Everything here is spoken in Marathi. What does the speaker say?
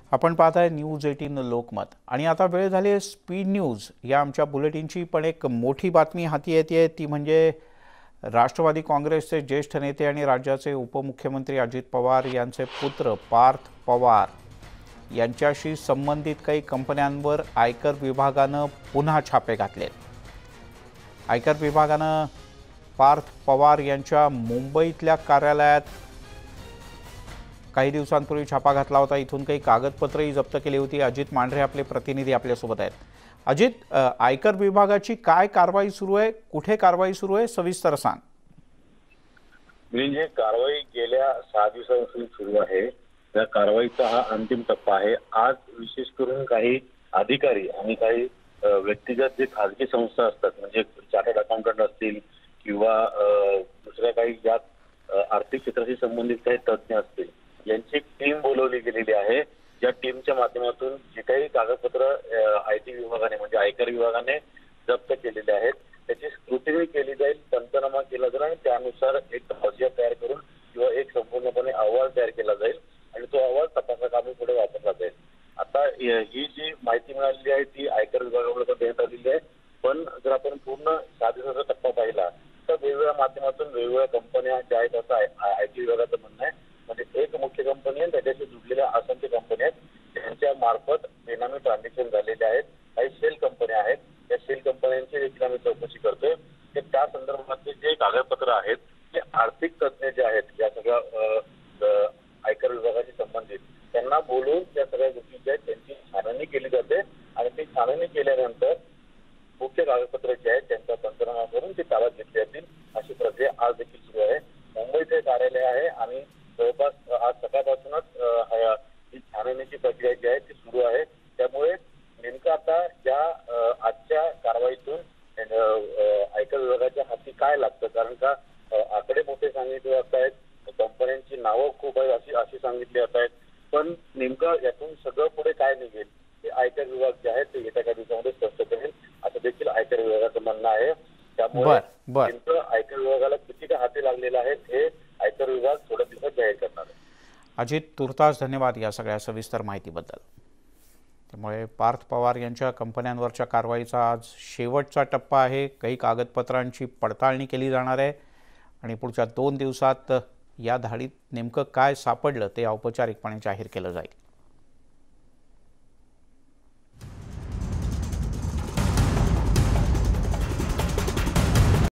आपण पाहताय न्यूज 18 लोकमत आणि आता वेळ झाली आहे स्पीड न्यूज या आमच्या बुलेटिनची। पण एक मोठी बातमी हाती येते ती म्हणजे राष्ट्रवादी काँग्रेसचे ज्येष्ठ नेते आणि राज्याचे उपमुख्यमंत्री अजित पवार यांचे पुत्र पार्थ पवार यांच्याशी संबंधित काही कंपन्यांवर आयकर विभागाने पुन्हा छापे घातले। आयकर विभागाने पार्थ पवार यांच्या मुंबईतल्या कार्यालयात काही दिवसांपूर्वी छापा घातला होता। इथून काही कागदपत्रही जप्त केली होती। अजित मांढरे आपले प्रतिनिधी आपल्यासोबत आहेत। अजित, आयकर विभागाची काय कारवाई सुरू आहे, कुठे कारवाई सुरू आहे, सविस्तर सांग। म्हणजे कारवाई गेल्या 6 दिवसांपासून सुरू आहे। त्या कारवाईचा हा अंतिम टप्पा आहे। आज विशेष करून काही अधिकारी आणि काही व्यक्तिगत जे खासगी संस्था असतात, म्हणजे चार्टर्ड अकाउंटंट असतील किंवा दुसऱ्या काही ज्यात आर्थिक क्षेत्राशी संबंधित काही तज्ञ असतील, यांची टीम बोलवली गेलेली आहे। ज्या टीमच्या माध्यमातून जे काही कागदपत्र आयटी विभागाने म्हणजे आयकर विभागाने जप्त केलेले आहेत त्याची स्क्रुटिनी केली जाईल, पंचनामा केला जाईल आणि त्यानुसार एक फौजिया तयार करून किंवा एक संपूर्णपणे अहवाल तयार केला जाईल आणि तो अहवाल तपासाकामी पुढे वापरला जाईल। आता ही जी माहिती मिळालेली आहे ती आयकर विभागाकडे देण्यात आलेली आहे। पण जर आपण पूर्ण 6 दिवसाचा टप्पा पाहिला तर वेगवेगळ्या माध्यमातून वेगवेगळ्या कंपन्या ज्या आहेत असं आयटी विभागाचं म्हणणं आहे। म्हणजे एक मुख्य कंपनी आहे, त्याच्याशी जुडलेल्या असंख्य कंपन्या आहेत त्यांच्या मार्फत बेनामी ट्रान्झॅक्शन झालेले आहेत। काही सेल कंपन्या आहेत, त्या सेल कंपन्यांची देखील आम्ही चौकशी करतोय। त्या संदर्भातले जे कागदपत्र आहेत ते आर्थिक तज्ञ जे आहेत या सगळ्या आयकर विभागाशी संबंधित त्यांना बोलून त्या सगळ्या गोष्टी ज्या आहेत त्यांची छाननी केली जाते आणि ती छाननी केल्यानंतर मुख्य कागदपत्र जे आहेत त्यांचा पंचनामा करून ते ताब्यात घेतले जातील अशी प्रक्रिया आज देखील सुरू आहे। मुंबईचे कार्यालय आहे आणि जवळपास आज सकाळपासूनच ही छाननीची प्रक्रिया जी आहे ती सुरू आहे। त्यामुळे नेमकं आता या आजच्या कारवाईतून आयकर विभागाच्या हाती काय लागतं, कारण का आकडे मोठे सांगितले जात आहेत, कंपन्यांची नावं खूप आहेत अशी सांगितली जात आहेत, पण नेमकं यातून सगळं पुढे काय निघेल ते आयकर विभाग जे आहे ते येत्या काही दिवसामध्ये स्पष्ट करेल असं देखील आयकर विभागाचं म्हणणं आहे। त्यामुळे नेमकं आयकर विभागाला किती काय हाती लागलेलं आहे हे आयकर विभाग थोड्या दिवसात जाहीर करणार आहे। अजित, तुर्तास धन्यवाद या सगळ्या सविस्तर माहितीबद्दल। त्यामुळे पार्थ पवार यांच्या कंपन्यांवरच्या कारवाईचा आज शेवटचा टप्पा आहे। काही कागदपत्रांची पडताळणी केली जाणार आहे आणि पुढच्या 2 दिवसात या धाडीत नेमकं काय सापडलं ते औपचारिकपणे जाहीर केलं जाईल।